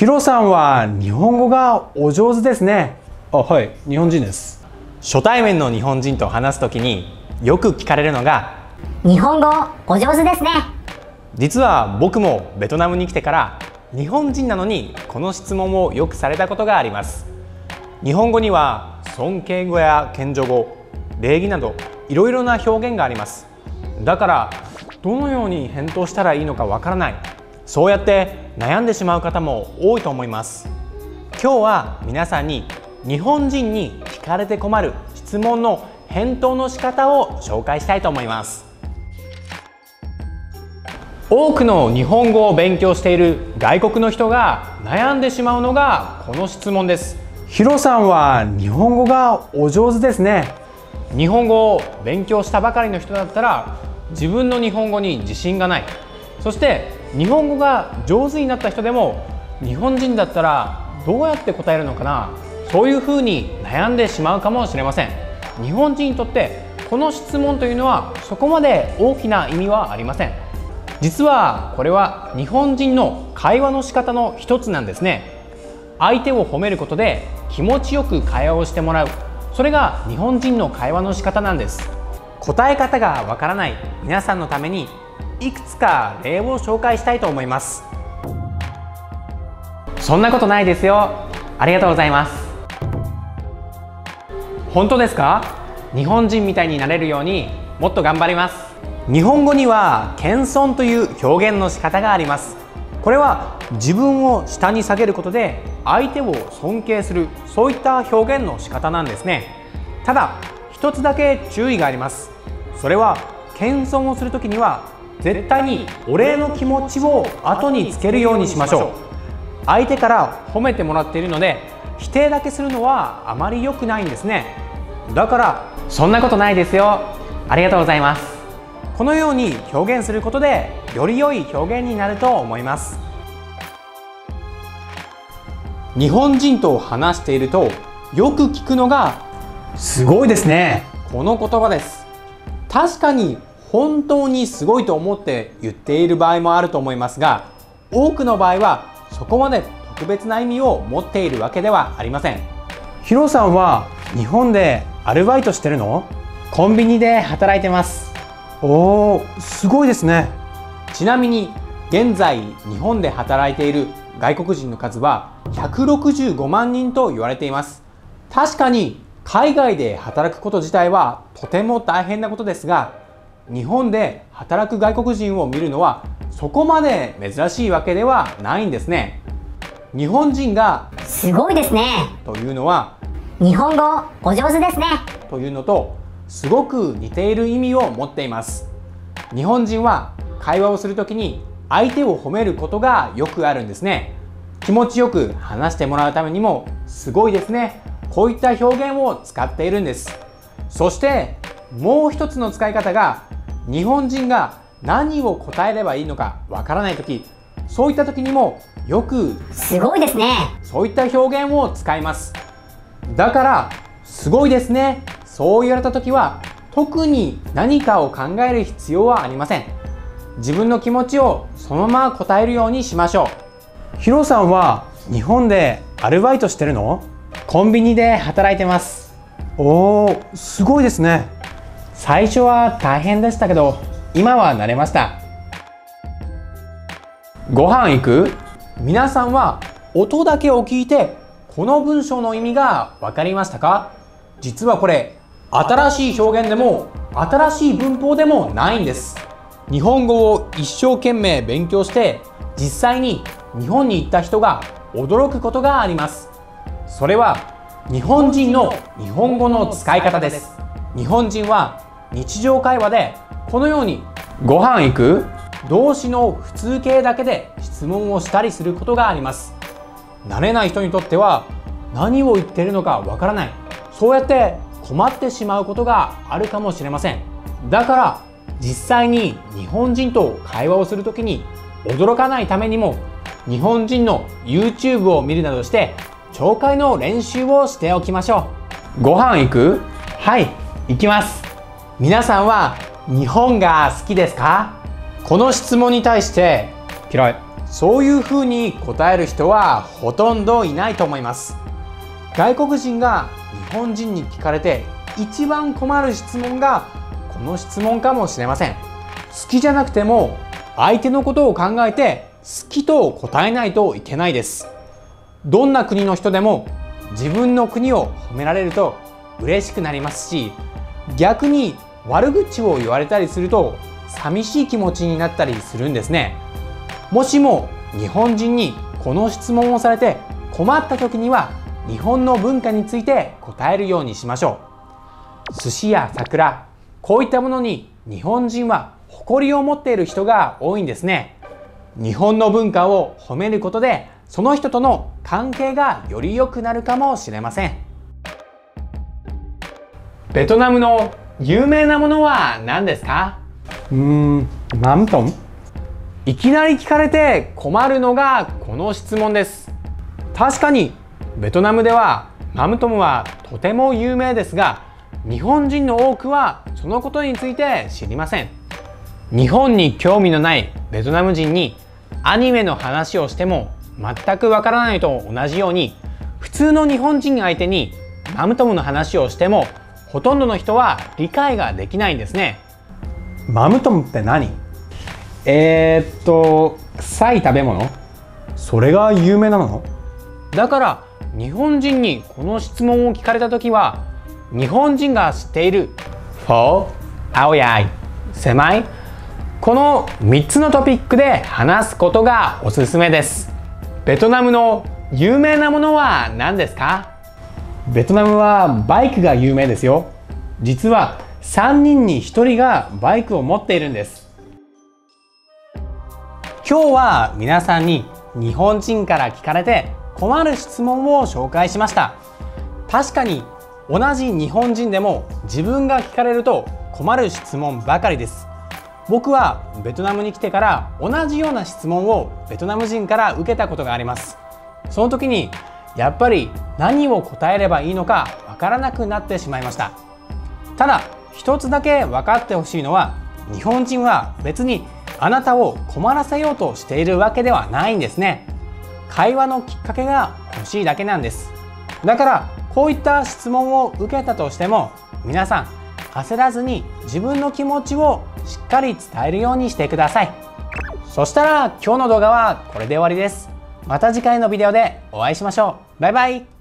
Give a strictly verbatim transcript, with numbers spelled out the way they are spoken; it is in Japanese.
ヒロさんは日本語がお上手ですね。あ、はい、日本人です。 初対面の日本人と話すときによく聞かれるのが日本語お上手ですね。 実は僕もベトナムに来てから日本人なのにこの質問をよくされたことがあります。日本語には尊敬語や謙譲語、礼儀などいろいろな表現があります。だからどのように返答したらいいのかわからない、そうやって悩んでしまう方も多いと思います。今日は皆さんに日本人に聞かれて困る質問の返答の仕方を紹介したいと思います。多くの日本語を勉強している外国の人が悩んでしまうのがこの質問です。 ヒロさんは日本語がお上手ですね。 日本語を勉強したばかりの人だったら自分の日本語に自信がない、そして日本語が上手になった人でも日本人だったらどうやって答えるのかな、そういうふうに悩んでしまうかもしれません。日本人にとってこの質問というのはそこまで大きな意味はありません。実はこれは日本人の会話の仕方の一つなんですね。相手を褒めることで気持ちよく会話をしてもらう、それが日本人の会話の仕方なんです。答え方がわからない皆さんのためにいくつか例を紹介したいと思います。そんなことないですよ。ありがとうございます。本当ですか？日本人みたいになれるようにもっと頑張ります。日本語には謙遜という表現の仕方があります。これは自分を下に下げることで相手を尊敬する、そういった表現の仕方なんですね。ただ一つだけ注意があります。それは謙遜をするときには絶対にお礼の気持ちを後につけるようにしましょう。相手から褒めてもらっているので否定だけするのはあまり良くないんですね。だからそんなことないですよ、ありがとうございます、このように表現することでより良い表現になると思います。日本人と話しているとよく聞くのがすごいですね。 この言葉です。確かに本当にすごいと思って言っている場合もあると思いますが、多くの場合はそこまで特別な意味を持っているわけではありません。 ヒロさんは日本でアルバイトしてるの？ コンビニで働いてます。 おー、すごいですね。 ちなみに現在日本で働いている外国人の数はひゃくろくじゅうごまんにんと言われています。確かに海外で働くこと自体はとても大変なことですが、日本で働く外国人を見るのはそこまで珍しいわけではないんですね。日本人がすごいですねというのは日本語お上手ですねというのとすごく似ている意味を持っています。日本人は会話をするときに相手を褒めることがよくあるんですね。気持ちよく話してもらうためにもすごいですね、こういった表現を使っているんです。そしてもう一つの使い方が、日本人が何を答えればいいのかわからないとき、そういったときにもよくすごいですね、 そういった表現を使います。だからすごいですね、そう言われたときは特に何かを考える必要はありません。自分の気持ちをそのまま答えるようにしましょう。 ヒロさんは日本でアルバイトしてるの？ コンビニで働いてます。 おー、すごいですね。 最初は大変でしたけど今は慣れました。ご飯行く？皆さんは音だけを聞いてこの文章の意味が分かりましたか？実はこれ新しい表現でも新しい文法でもないんです。日本語を一生懸命勉強して実際に日本に行った人が驚くことがあります。それは日本人の日本語の使い方です。日本人は日常会話でこのようにご飯行く？動詞の普通形だけで質問をしたりすることがあります。慣れない人にとっては何を言っているのかわからない、そうやって困ってしまうことがあるかもしれません。だから実際に日本人と会話をするときに驚かないためにも日本人の ユーチューブ を見るなどして聴解の練習をしておきましょう。ご飯行く？はい、行きます。皆さんは日本が好きですか？この質問に対して嫌い、 そういうふうに答える人はほとんどいないと思います。外国人が日本人に聞かれて一番困る質問がこの質問かもしれません。好きじゃなくても相手のことを考えて好きと答えないといけないです。どんな国の人でも自分の国を褒められると嬉しくなりますし、逆に悪口を言われたりすると寂しい気持ちになったりするんですね。もしも日本人にこの質問をされて困った時には日本の文化について答えるようにしましょう。寿司や桜、こういったものに日本人は誇りを持っている人が多いんですね。日本の文化を褒めることでその人との関係がより良くなるかもしれません。ベトナムの有名なものは何ですか？ うーん、マムトン？ いきなり聞かれて困るのがこの質問です。確かにベトナムではマムトムはとても有名ですが、日本人の多くはそのことについて知りません。日本に興味のないベトナム人にアニメの話をしても全くわからないと同じように、普通の日本人相手にマムトムの話をしてもほとんどの人は理解ができないんですね。 マムトンって何？えー、っと臭い食べ物？それが有名なの？ だから日本人にこの質問を聞かれた時は、日本人が知っているフォー、青やい、狭い、このみっつのトピックで話すことがおすすめです。ベトナムの有名なものは何ですか？ ベトナムはバイクが有名ですよ。実はさんにんにひとりがバイクを持っているんです。 今日は皆さんに日本人から聞かれて困る質問を紹介しました。確かに同じ日本人でも自分が聞かれると困る質問ばかりです。僕はベトナムに来てから同じような質問をベトナム人から受けたことがあります。その時にやっぱり何を答えればいいのかわからなくなってしまいました。ただ一つだけ分かってほしいのは、日本人は別にあなたを困らせようとしているわけではないんですね。会話のきっかけが欲しいだけなんです。だからこういった質問を受けたとしても、皆さん焦らずに自分の気持ちをしっかり伝えるようにしてください。そしたら今日の動画はこれで終わりです。また次回のビデオでお会いしましょう。バイバイ。